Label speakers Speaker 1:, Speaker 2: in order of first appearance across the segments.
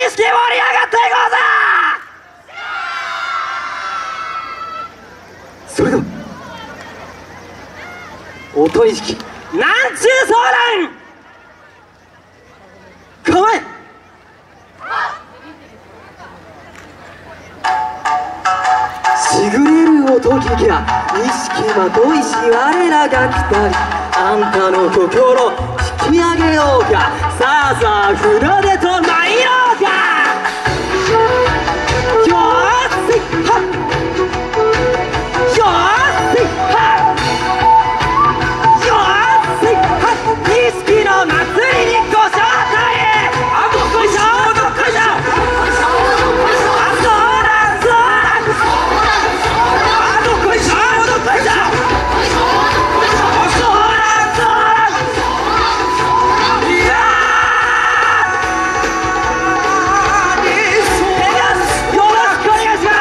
Speaker 1: 意識盛り上がっていこうぜ。それでは音意識なんちゅう相談構え。しぐれる音聞きや意識まといし我らが来たり、あんたの心引き上げようか。さあさあ船出と参ろうか。よーしはっよーしはっよーしはっ意識の祭りにご招待。あどこいしょどこいしょあそうだそうだあどこいしょどこいしょあそうだそうだいやーよろしくお願いします。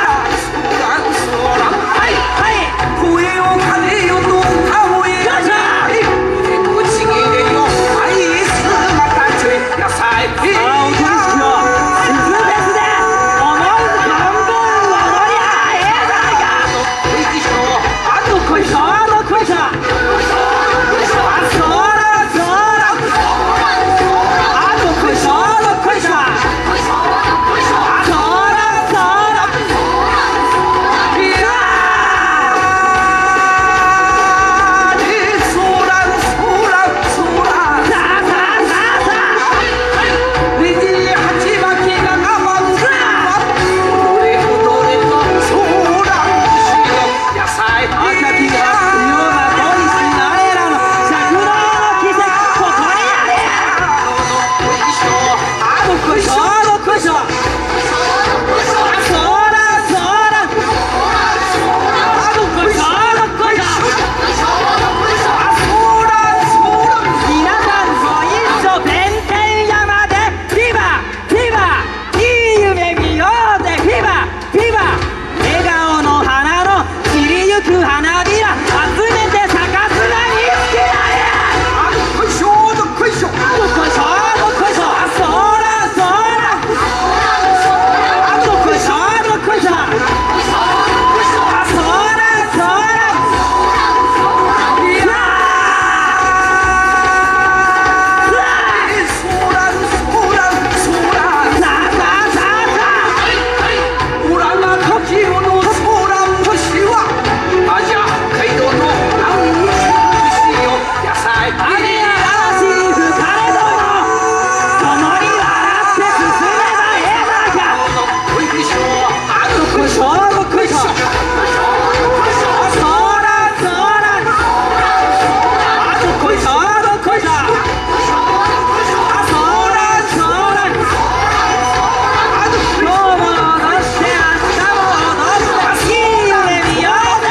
Speaker 1: はいはい
Speaker 2: 声をかねよの顔へ
Speaker 1: よいしょ。
Speaker 2: ぶち切れよアイスまたち野菜
Speaker 1: 青鳥式の鈴フェスで思う存分踊りゃええじゃないか。あどこいしょあどこいしょあそうだそうだあどこいしょどこいしょあそうだそうだいやさあさあさあさあ赤きが強な恋し我らの尺道の奇跡ここにあれ。あどこいしょどこいしょあそうだそうだあどこいしょどこいしょあそうだそうだ皆さんご一緒弁天山でフィバフィバいい夢見ようぜフィバフィバ笑顔の花の散りゆく花びら集めて咲かすがに好きだよ。あどこいしょどこいしょあそうだそうだあどこいしょどこいしょあそうだそうだいやさあさあさあさあ
Speaker 2: オラが時代のソーラン節はアジア街道の南にしよ野菜
Speaker 1: 雨や嵐に吹かれども共に笑って進めばええだか。
Speaker 2: どこいしょあ
Speaker 1: どこいしょどこいしょあそうだそうだあどこいしょどこいしょあそうだそうだ今日も踊って明日も踊っていい夢見ようぜ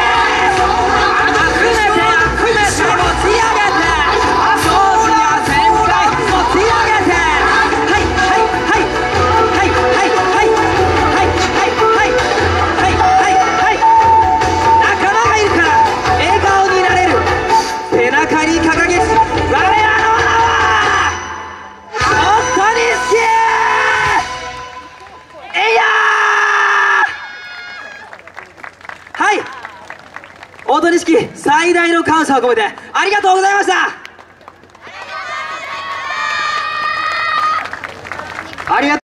Speaker 1: 集めて持ち上げてあそうだ全開持ち上げてはいはいはいはいはいはいはいはいはいはい仲間がいるから笑顔になれる。背中に掲げし我らの名は本当に好きえいやー。はい大鳥式最大の感謝を込めてありがとうございました。ありがとう